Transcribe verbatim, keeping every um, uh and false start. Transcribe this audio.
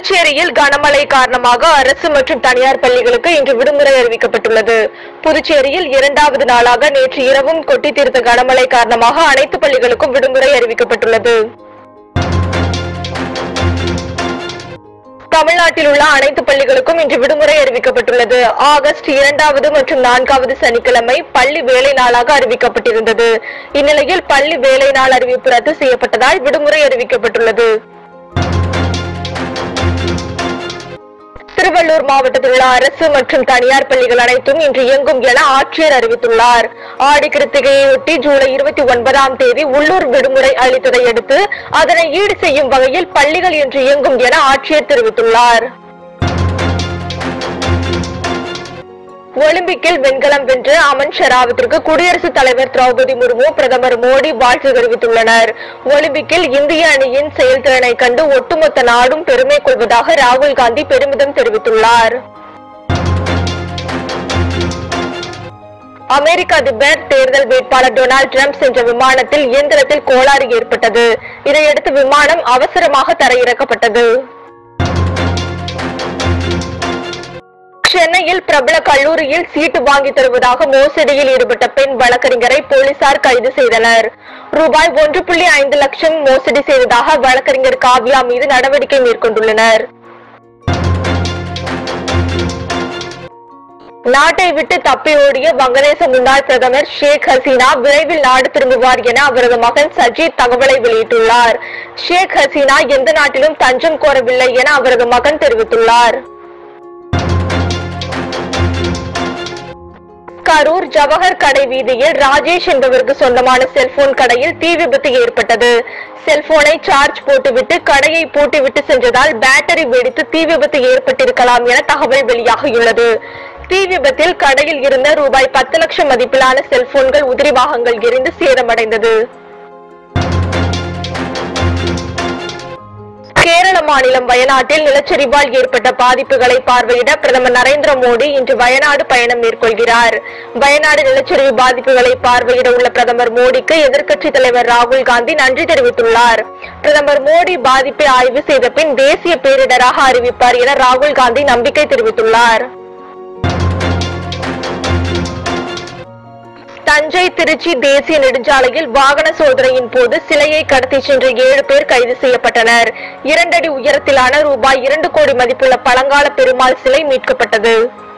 புதுச்சேரியில் கனமழை காரணமாக அரசு மற்றும் தனியார் பள்ளிகளுக்கு இன்று விடுமுறை அறிவிக்கப்பட்டுள்ளது. புதுச்சேரியில் இரண்டாவது நாளாக நேற்று இரவும் கொட்டி தீர்த்த கனமழை காரணமாக அனைத்து பள்ளிகளுக்கும் விடுமுறை அறிவிக்கப்பட்டுள்ளது. தமிழ்நாட்டில் உள்ள அனைத்து பள்ளிகளுக்கும் இன்று விடுமுறை அறிவிக்கப்பட்டுள்ளது. ஆகஸ்ட் இரண்டாவது மற்றும் நான்காவது சனிக்கிழமை பள்ளி வேலை நாளாக அறிவிக்கப்பட்டிருந்தது. இந்நிலையில் பள்ளி வேலை நாள் அறிவிப்பு ரத்து செய்யப்பட்டதால் விடுமுறை அறிவிக்கப்பட்டுள்ளது. திருவள்ளூர் மாவட்டத்தில் உள்ள அரசு மற்றும் தனியார் பள்ளிகள் அனைத்தும் இன்று இயங்கும் என ஆட்சியர் அறிவித்துள்ளார். ஆடி கிருத்திகையொட்டி ஜூலை இருபத்தி ஒன்பதாம் தேதி உள்ளூர் விடுமுறை அளித்ததை அடுத்து அதனை ஈடு செய்யும் வகையில் பள்ளிகள் இன்று இயங்கும் என ஆட்சியர் தெரிவித்துள்ளார். ஒலிம்பிக்கில் வெண்கலம் வென்ற அமன் ஷெராவத்திற்கு குடியரசுத் தலைவர் திரௌபதி முர்மு, பிரதமர் மோடி வாழ்த்து தெரிவித்துள்ளனர். ஒலிம்பிக்கில் இந்திய அணியின் செயல்திறனை கண்டு ஒட்டுமொத்த நாடும் பெருமை கொள்வதாக ராகுல் காந்தி பெருமிதம் தெரிவித்துள்ளார். அமெரிக்க அதிபர் தேர்தல் வேட்பாளர் டொனால்டு டிரம்ப் சென்ற விமானத்தில் இயந்திரத்தில் கோளாறு ஏற்பட்டது. இதையடுத்து விமானம் அவசரமாக தரையிறக்கப்பட்டது. சென்னையில் பிரபல கல்லூரியில் சீட்டு வாங்கி தருவதாக மோசடியில் ஈடுபட்ட பெண் வழக்கறிஞரை போலீசார் கைது செய்தனர். ரூபாய் ஒன்று புள்ளி ஐந்து லட்சம் மோசடி செய்ததாக வழக்கறிஞர் காவ்யா மீது நடவடிக்கை மேற்கொண்டுள்ளனர். நாட்டை விட்டு தப்பி ஓடிய வங்கதேச முன்னாள் பிரதமர் ஷேக் ஹசீனா விரைவில் நாடு திரும்புவார் என அவரது மகன் சஜித் தகவலை வெளியிட்டுள்ளார். ஷேக் ஹசீனா எந்த நாட்டிலும் தஞ்சம் கோரவில்லை என அவரது மகன் தெரிவித்துள்ளார். கரூர் ஜவஹர் கடை வீதியில் ராஜேஷ் என்பவருக்கு சொந்தமான செல்போன் கடையில் தீ விபத்து ஏற்பட்டது. செல்போனை சார்ஜ் போட்டுவிட்டு கடையை பூட்டிவிட்டு சென்றதால் பேட்டரி வெடித்து தீ விபத்து ஏற்பட்டிருக்கலாம் என தகவல் வெளியாகியுள்ளது. தீ விபத்தில் கடையில் இருந்த ரூபாய் பத்து லட்சம் மதிப்பிலான செல்போன்கள் உதிரி பாகங்கள் எரிந்து சேதமடைந்தது. கேரள மாநிலம் வயநாட்டில் நிலச்சரிவால் ஏற்பட்ட பாதிப்புகளை பார்வையிட பிரதமர் நரேந்திர மோடி இன்று வயநாடு பயணம் மேற்கொள்கிறார். வயநாடு நிலச்சரிவு பாதிப்புகளை பார்வையிட உள்ள பிரதமர் மோடிக்கு எதிர்க்கட்சித் தலைவர் ராகுல் காந்தி நன்றி தெரிவித்துள்ளார். பிரதமர் மோடி பாதிப்பை ஆய்வு செய்த பின் தேசிய பேரிடராக அறிவிப்பார் என ராகுல் காந்தி நம்பிக்கை தெரிவித்துள்ளார். தஞ்சை திருச்சி தேசிய நெடுஞ்சாலையில் வாகன சோதனையின் போது சிலையை கடத்தி சென்ற ஏழு பேர் கைது செய்யப்பட்டனர். இரண்டடி உயரத்திலான ரூபாய் இரண்டு கோடி மதிப்புள்ள பழங்கால பெருமாள் சிலை மீட்கப்பட்டது.